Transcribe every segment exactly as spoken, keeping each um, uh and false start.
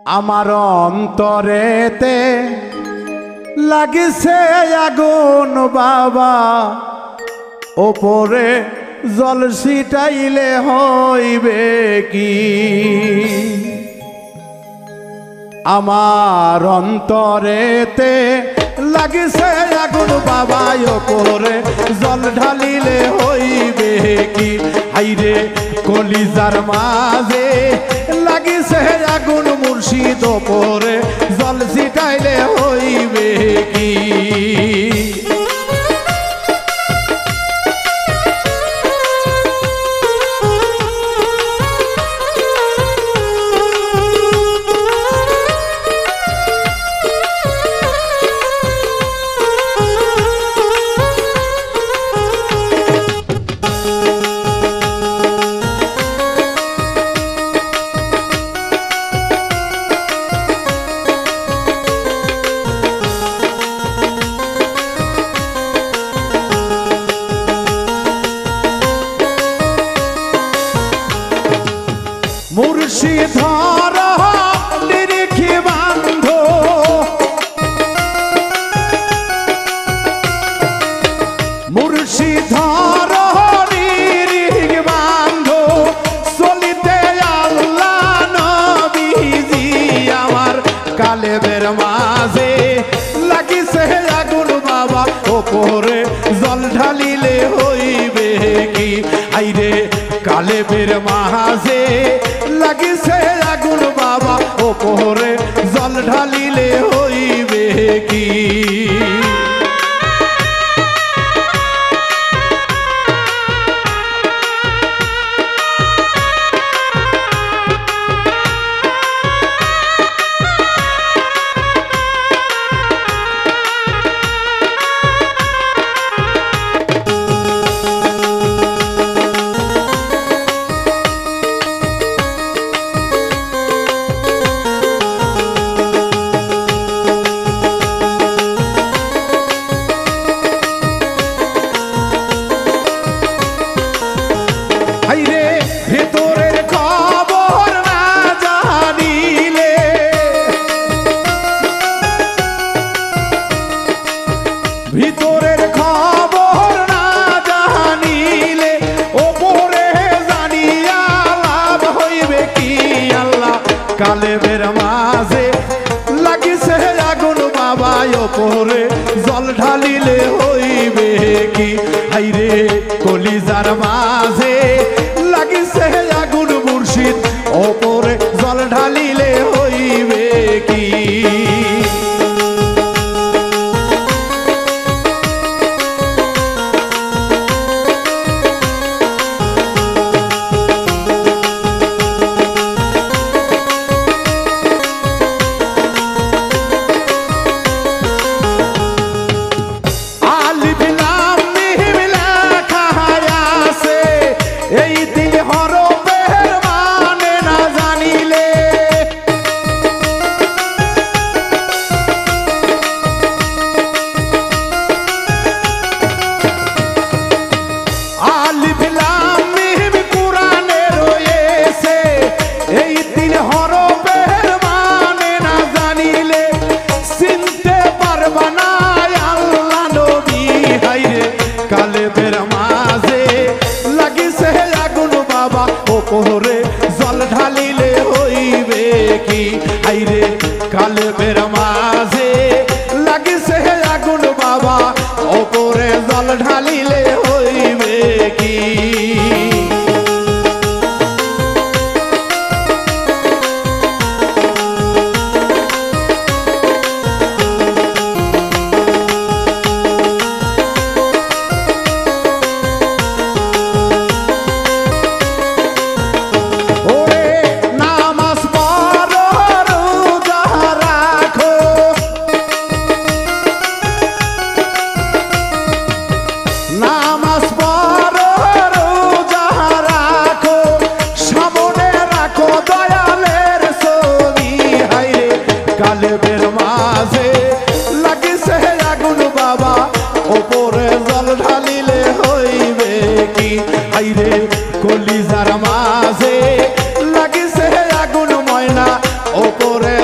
আমার অন্তরেতে লাগছে আগুন বাবা, ওপরে জল ছিটাইলে হইবে কি? আমার অন্তরেতে লাগছে আগুন বাবা, ওপরে জল ঢালিলে হইবে কি? হাইরে কলিজার মাঝে লাগিছে আগুন মুর্শিদ, ওপরে জল ছিটাইলে হইবে কি? মুর্শিধর নিরিখি বান্ধ, মুর্শিধর নিরিখ বান্ধ, চলিতে আল্লাহ নবীজি আমার কালেবের মাঝে লাগিছে আগুন বাবা, ওপরে জল ঢালিলে হইবে কি? আইরে কালেবের মাঝে লাগিছে আগুন বাবা, ওপরে জল ঢালিলে হইবে কি? ভিতরের খবর না জানিলে ওপরে জানিয়া লাভ হইবে কি? আল্লাহ কালেবের মাঝে লাগিছে আগুন বাবা, ওপরে জল ঢালিলে হইবে কি? হাইরে কলিজার মাঝে লাগিছে আগুন মুর্শিদ, ওপরে জল ঢালিলে হইবে কি? ওপরে জল ঢালিলে হইবে কি? আইরে কালেবের মাঝে লাগিছে আগুন বাবা, ওপরে জল ঢালিলে হইবে কি? কালেবের মাঝে লাগিছে আগুন বাবা, ওপরে জল ঢালিলে হইবে কি? আইরে কলিজার মাঝে লাগিছে আগুন ময়না, ওপরে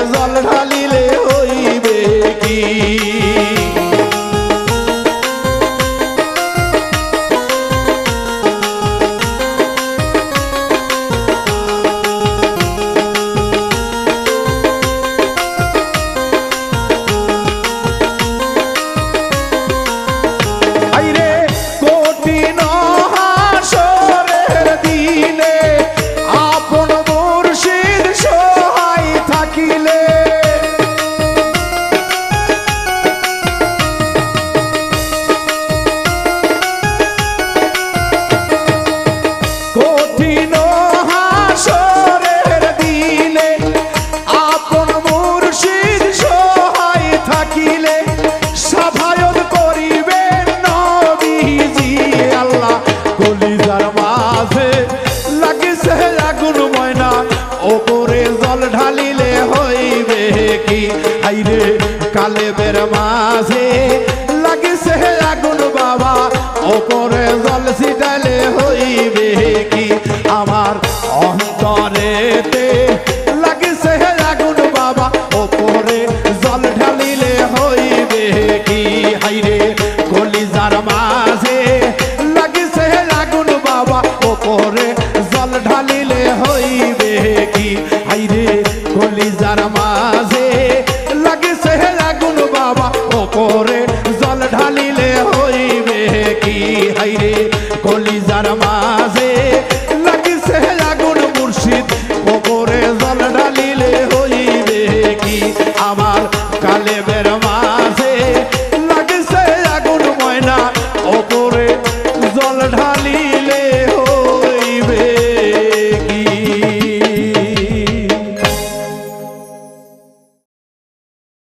কি আইরে কালেবের মাঝে লাগিছে আগুন বাবা ওপরে জল ছিটাইলে হইবে কি আমার অন্তরেতে লাগিছে আগুন বাবা ওপরে জল ঢালিলে হইবে কি হাইরে কলিজার মাঝে লাগিছে আগুন বাবা ওপরে